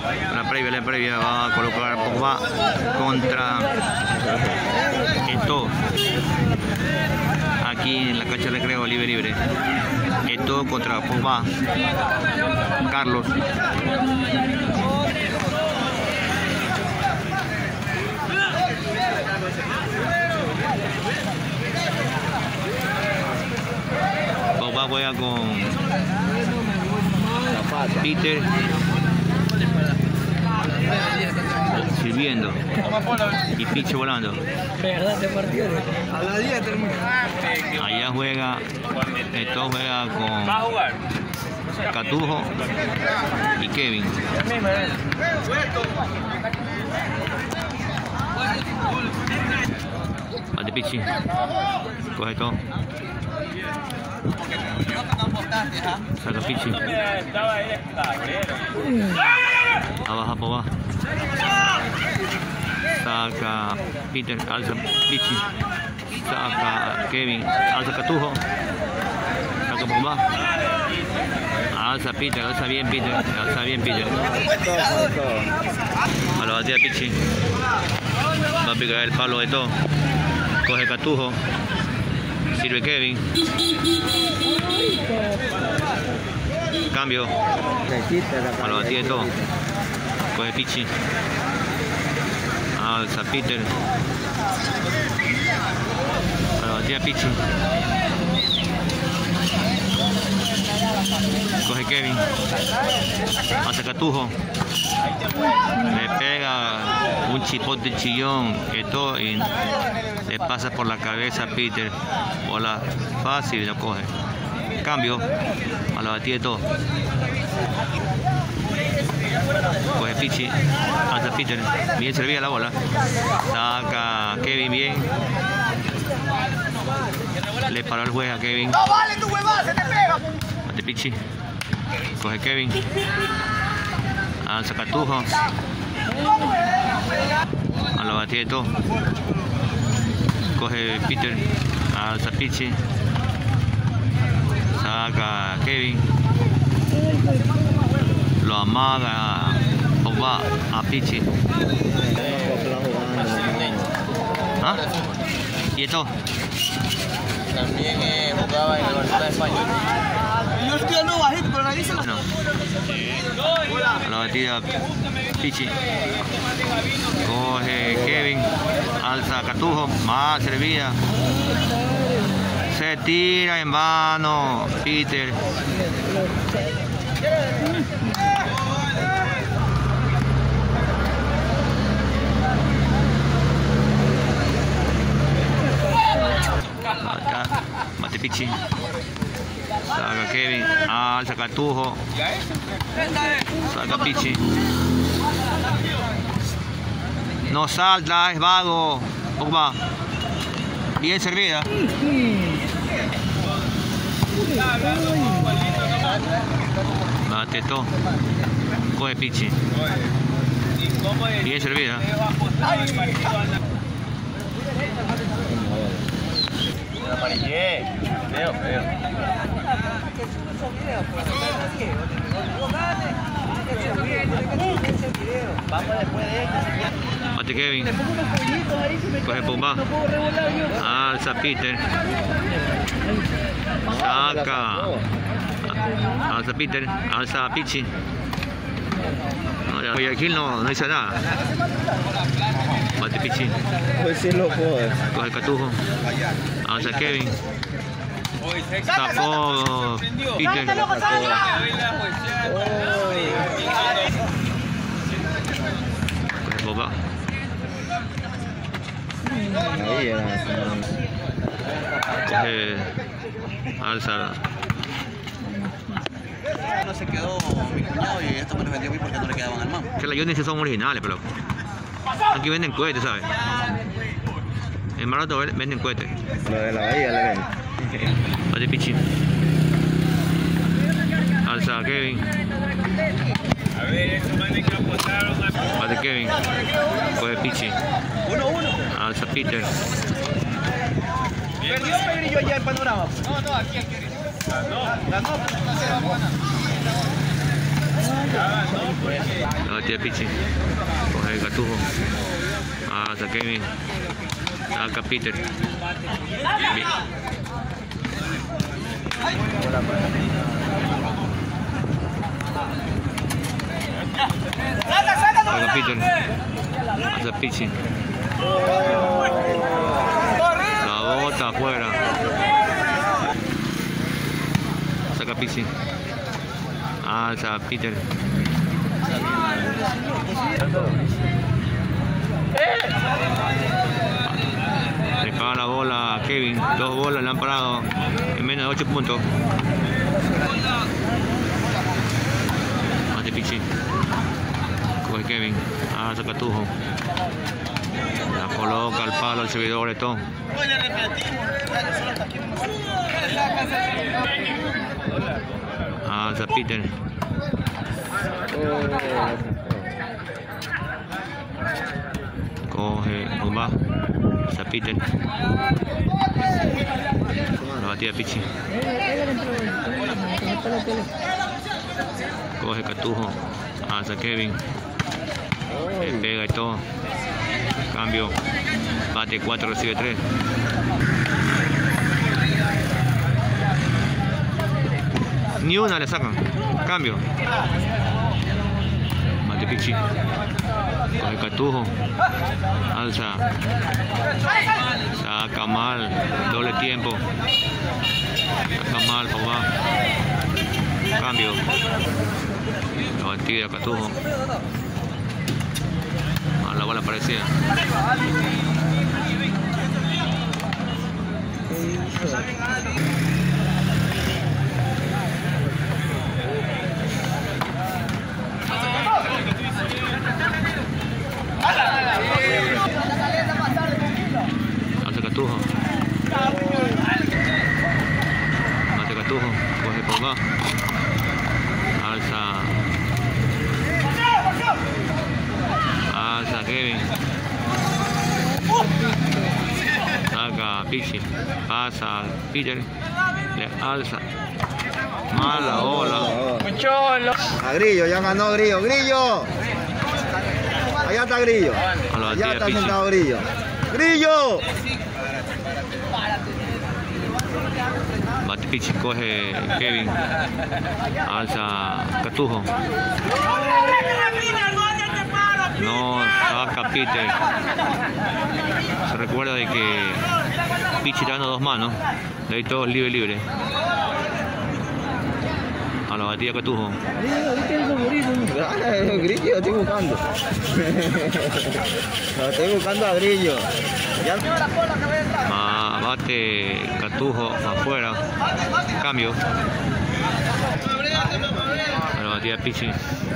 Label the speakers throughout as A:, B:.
A: La previa va a colocar Pogba contra Eto'o. Aquí en la cancha de recreo libre. Eto'o contra Pogba. Carlos. Pogba juega con Peter sirviendo y Piche volando. Allá juega, Eto'o juega con Catujo y Kevin. Bate Pichi, coge todo. Saca Pichi. Abajo Pogba. Saca Peter, alza Pichi. Saca Kevin, alza Catujo. Saca Pogba. Alza Peter, alza bien Peter. A la batida Pichi. Va a picar el palo de todo. Coge Catujo. Sirve Kevin. Cambio. A la batida de todo. Coge Pichi. Alza Peter. A la batida Pichi. Coge Kevin. Hace Catujo. Le pega un chipote chillón Eto'o y le pasa por la cabeza a Peter. Bola fácil y lo coge. Cambio. A la batida de todo. Coge Pichi. Hace Peter. Bien servida la bola. Saca Kevin bien. Le paró el juez a Kevin. ¡No vale tu huevada! ¡Se te pega! Bate Pichi. Coge Kevin. Alza Catujo. A la batida de todo. Coge Peter. Alza Pichi. Saca Kevin. Lo amaga Pogba a Pichi. ¿Ah? ¿Y esto?
B: También jugaba en el Barcelona de España. Yo estoy dando bajito, pero nadie se lo...
A: No. A la batida Pichi. Coge Kevin. Alza Catujo. Más servida. Se tira en vano Peter. Bate Pichi. Saca Kevin. Alza Catujo. Saca Pichi. No salta, es vago. Pogba. Bien servida. Bate todo. Coge Pichi. Bien servida.
B: Amarillé. Feo.
A: Bate Kevin. Coge Pogba. Alza Peter. Saca. Alza Peter. Alza Pichi. Guayaquil no hizo nada. Bate Pichi.
B: Pues sí lo puedo.
A: Coge Catujo. Alza Kevin. Tapó Peter. Coge Pogba. Coge. Alza.
B: No se quedó mi cuñado y esto me lo vendió a mí porque no le quedaban al mamá.
A: Que las Jones son originales, pero aquí venden cohetes, ¿sabes? En Marato venden cohetes.
B: Lo de la bahía le ven.
A: Bate Pichi. Alza Kevin. Bate Kevin. Coge Pichi.
B: 1-1.
A: Alza Peter.
B: Perdió Pedrillo allá en Panorama. No, aquí. Ganó.
A: Batida Pichi. Coge el Catujo. Alza Kevin. Saca Peter. Bien. Saca Peter. Alza Pichi. La bota afuera. Saca Pichi. Alza Peter. Le paga la bola a Kevin. 2 bolas le han parado en menos de 8 puntos. Hace Pichi. Coge Kevin. Alza Catujo. La coloca al palo al servidor Bretón. Alza Peter. Coge Bomba. Alza Peter. La batida Pichi. Coge Catujo. Alza Kevin. Le pega y todo. Cambio. Bate 4, recibe 3. Ni una le sacan. Cambio. Bate Pichi. Coge Catujo. Alza. Saca mal. Doble tiempo. Saca mal, papá. Cambio. La batida Catujo. La bola parecida. Alza Catujo. Mate Catujo. Coge por más. Alza. Alza Kevin. Saca Pichi. Pasa Peter. Le alza. Mala bola.
B: A Grillo, ya ganó Grillo. ¡Grillo! Allá está Grillo. Allá está sentado Grillo. ¡Grillo!
A: Bate Pichi, coge Kevin. Alza Catujo. No saca Peter. Se recuerda de que Pichi está dando 2 manos. De ahí todo libre. A la batida Catujo.
B: Grillo, estoy buscando. Lo estoy buscando a Grillo.
A: Bate Catujo afuera. Cambio. A la batida Pichi.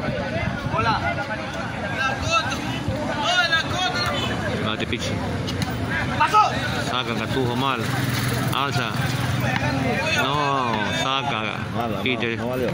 A: Bate Pichi. Saca Catujo mal. Alza. No, saca Peter.
B: No valió.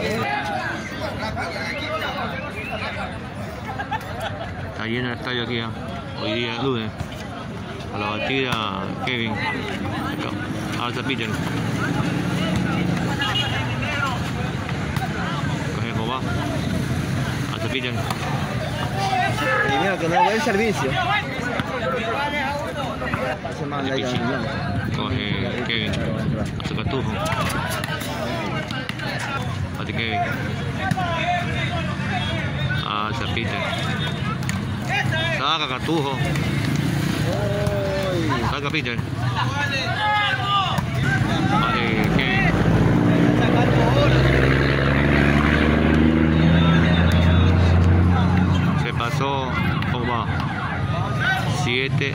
A: Está lleno el estadio aquí, hoy día lunes. A la batida Kevin. Alza Peter. Coge Boba. Alza Peter.
B: Y mira que no ve el servicio.
A: Coge Kevin. Alza Catujo. Bate Kevin. Alza Peter. Saca Catujo. Saca Peter. Bate Kevin. Se pasó Boba. 7-3.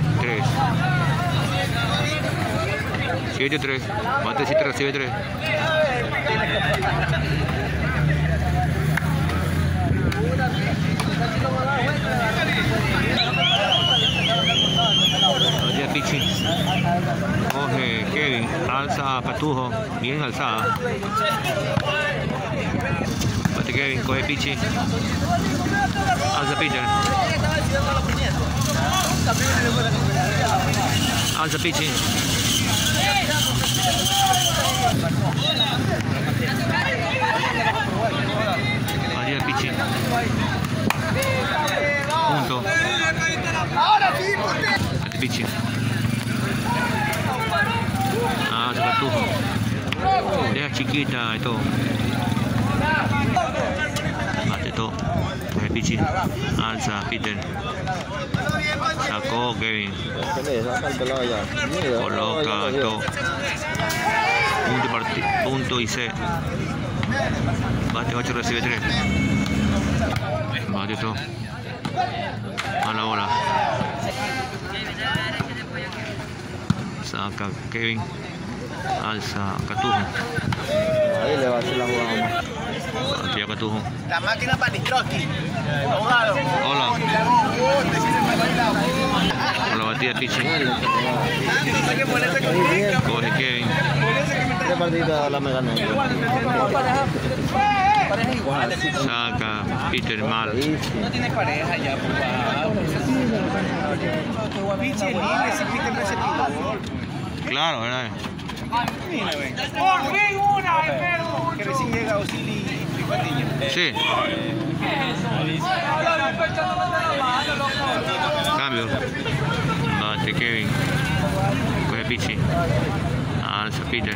A: 7-3. Bate 7, recibe 3. Batida Pichi. Coge Kevin. Alza Catujo. Bien alzada. Bate Kevin. Coge Pichi. Alza Peter. Alza Pichi. Batida Pichi. Pichi. Alza Catujo. Deja chiquita y todo. Bate todo. Coge Pichi. Alza Peter. Sacó Kevin. Coloca todo. Punto y C. Bate 8, recibe 3. Bate todo. A la bola. Saca Kevin. Alza Catujo.
B: Ahí le va a hacer la jugada.
A: Batía Catujo.
C: La máquina para Nistroski. Abogado.
A: Hola. Hola, batida Pichi. Coge Kevin.
B: ¿Qué partida la me ganó?
A: Saca Peter mal.
C: No tienes pareja ya, Pichi en línea, si Peter no se pintó.
A: Claro, ¿verdad?
C: ¡Por fin una, enfermo! Que recién llega Osili y Patiño.
A: Sí. Cambio. Bate Kevin. Coge Pichi. Alza Peter.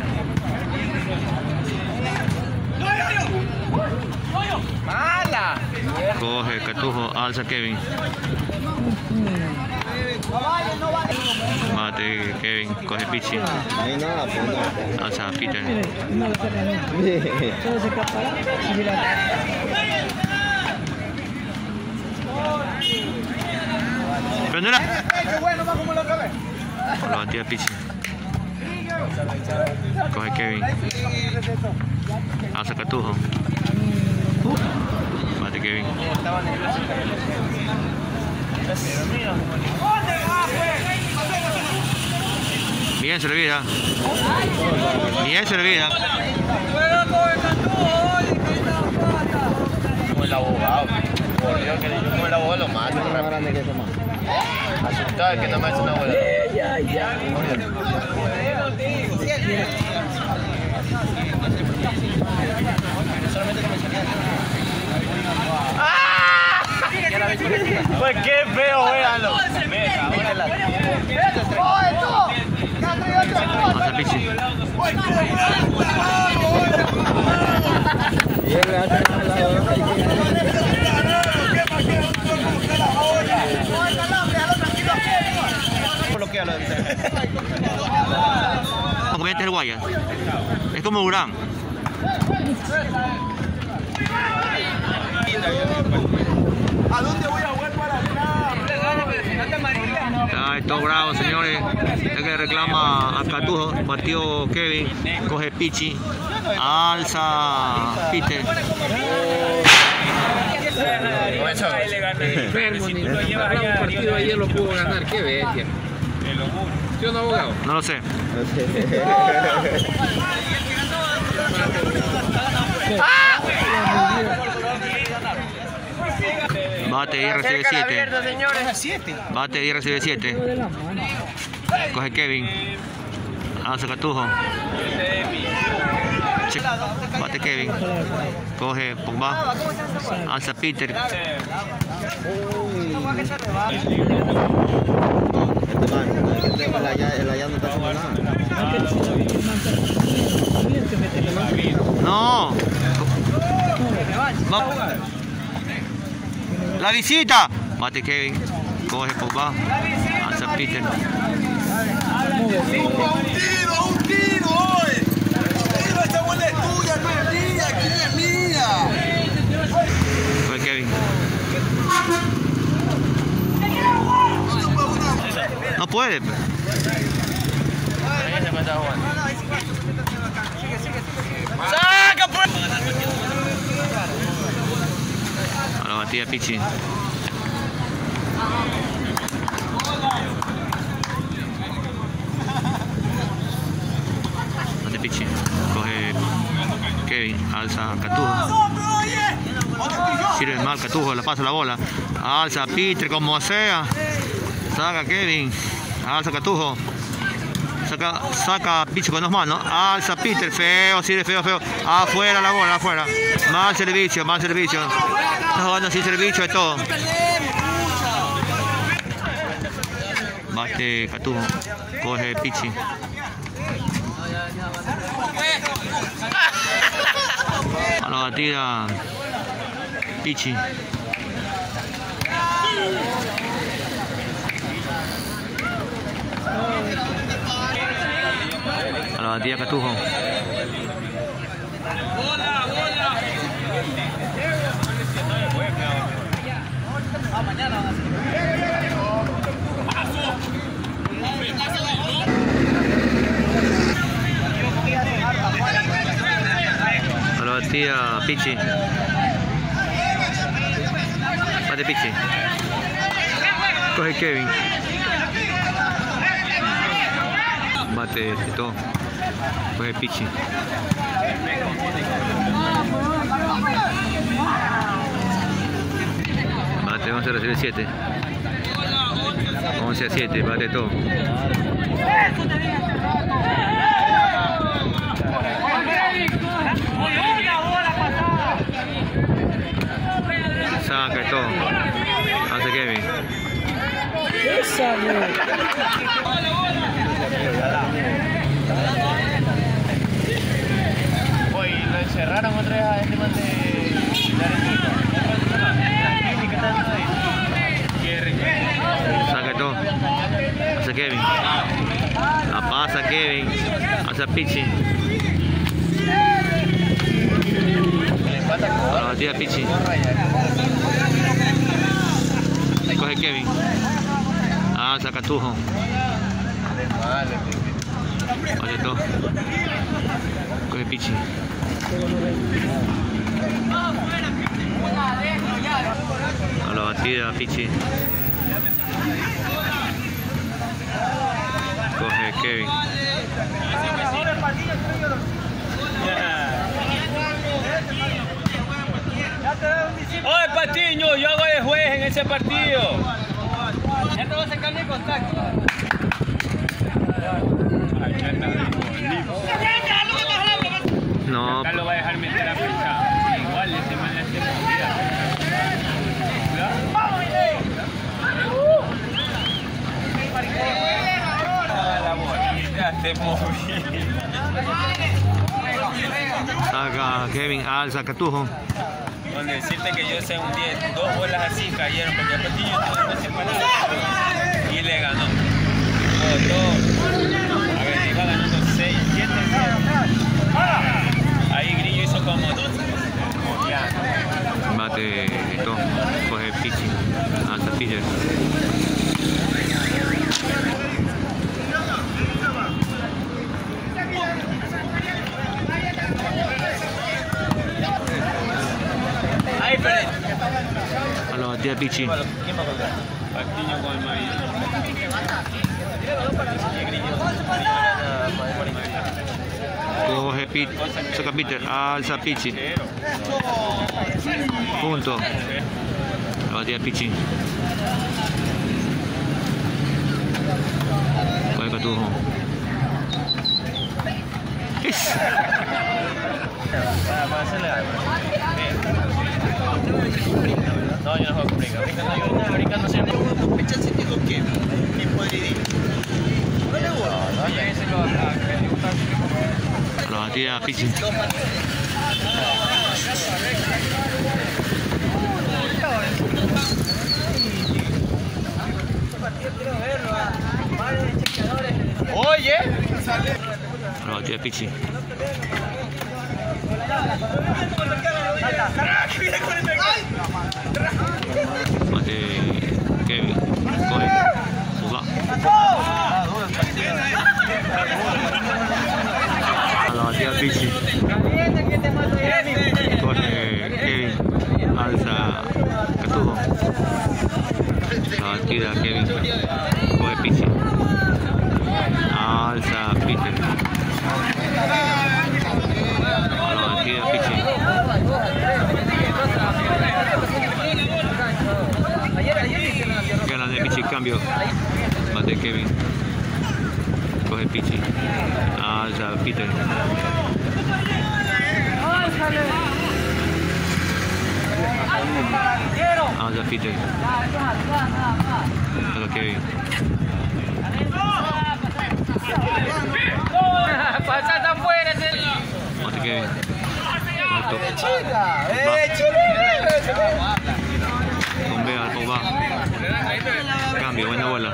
C: ¡Mala!
A: Coge Catujo. Alza Kevin. Bate Kevin. Coge Pichi.
B: No hay nada, pues no.
A: Alza Peter. Prendela. Por la batida Pichi. Coge Kevin. Alza Catujo. Bate Kevin. Bien servida. Bien servida.
C: Como el abogado. Por Dios, que yo como el abogado lo mato.
B: Más grande que eso más.
C: Asustado que no me hace una bola. Pues qué feo, véalo.
A: Alza Pichi.
B: Y él le hace
C: Bloquealo.
A: Como este es el Guayas. Es como Urán.
C: ¿A dónde voy a jugar para atrás?
A: Está todo bravo, señores. El que reclama a Catujo. Batió Kevin. Coge Pichi. Alza Peter.
D: Enfermo, ni lo llevas allá. Un partido ayer lo pudo ganar, qué bestia. ¿Sí o no, abogado?
A: No lo sé. Bate y recibe 7. Bate y recibe 7. Coge Kevin. Alza Catujo. Bate Kevin. Coge Pogba. Alza Peter.
B: El allá no está haciendo nada.
A: No. La visita. Bate Kevin. Coge Pogba. Alza Peter.
C: Un tiro hoy. Esta bola es tuya, no es mía. ¿Quién es mía?
A: Coge Kevin. No puede.
C: ¡Saca por!
A: A la batida Pichi. Bate Pichi. Coge Kevin. Alza Catujo. Sirve mal Catujo. Le pasa la bola. Alza Peter como sea. Saca Kevin. Alza Catujo. Saca Pichi con dos manos. Alza Peter. Feo, sirve feo. Afuera la bola, afuera. Mal servicio. Está jugando sin servicio de todo. Bate Catujo. Coge Pichi. A la batida Pichi. A la batida Catujo. A la batida Pichi. Bate Pichi. Coge Kevin. Bate Tito. Coge Pichi. Bate 11 recibe 7. 11-7, bate todo. Saca todo. Hace Kevin.
E: Hoy lo encerraron otra vez a este man de Arenita.
A: Saca todo. Hace Kevin. La pasa Kevin. Hace Pichi. A la batida Pichi. Coge Kevin. Alza Catujo. Hace todo. Coge Pichi. A la batida Pichi. Coge Kevin.
E: ¡Oye, Patiño! Yo hago de juez en ese partido. Ya te voy a sacar mi contacto.
A: No.
E: Acá lo va a dejar meter a fecha. Igual ese man le hace movida. La bolita se movía.
A: Saca Kevin. Alza Catujo.
E: Con decirte que yo sé un 10, 2 bolas así cayeron porque el Patiño tuvo una separada y le ganó. Todo. A ver, iba ganando 6, 7. Ahí Grillo hizo como 2.
A: Bate esto. Coge Pichi. Alza Peter. A la batida Pichi.
E: Patiño con el marido.
A: Coge Pichi. Saca Peter. Alza Pichi. Punto. La batida Pichi. Coge Catujo.
E: Para hacerle algo. No, yo no juego con Brica. Brica no se llama.
B: ¿Qué sentido qué? ¿Qué podría ir? No le gusta.
E: No, ya ese lo acá.
A: A la batida Pichi.
E: Oye.
A: A la batida Pichi. Bate Kevin. Coge. Suba. A la batida Pichi. Coge Kevin. Alza Catujo. La batida Kevin. Coge Pichi. Alza Peter. A la batida Pichi. Gana de Pichi, cambio. Bate Kevin. Coge Pichi. Alza Peter. Alza Peter. Alza Kevin.
D: Pasate afuera,
A: Así que bombea al Pogba. Cambio, buena bola.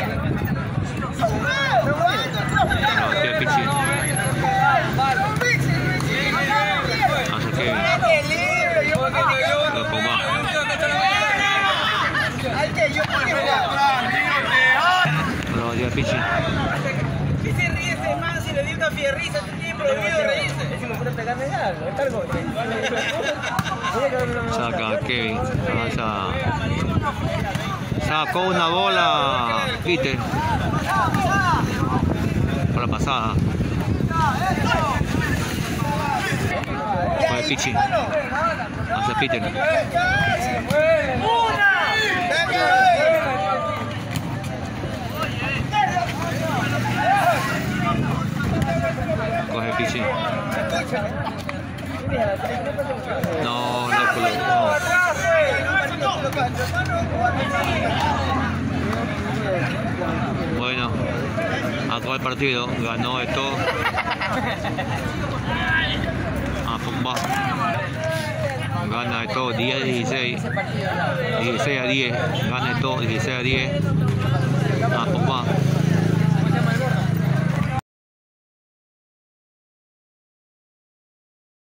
A: No, tira Pichi. Hacia Kevin. Lo Pogba. Lo tira Pichi.
F: ¿Qué se ríe ese man si le dio una fierriza? Tiene prohibido reírse. Es como fuera pegarme algo.
A: Saca Kevin. Sacó una bola Peter. Por la pasada. Con el Pichi. Hacia Peter. Coge Pichi. No. Bueno, acabó el partido, ganó esto. Pogba gana esto 10-16, 16-10, gana esto 16-10. Pogba.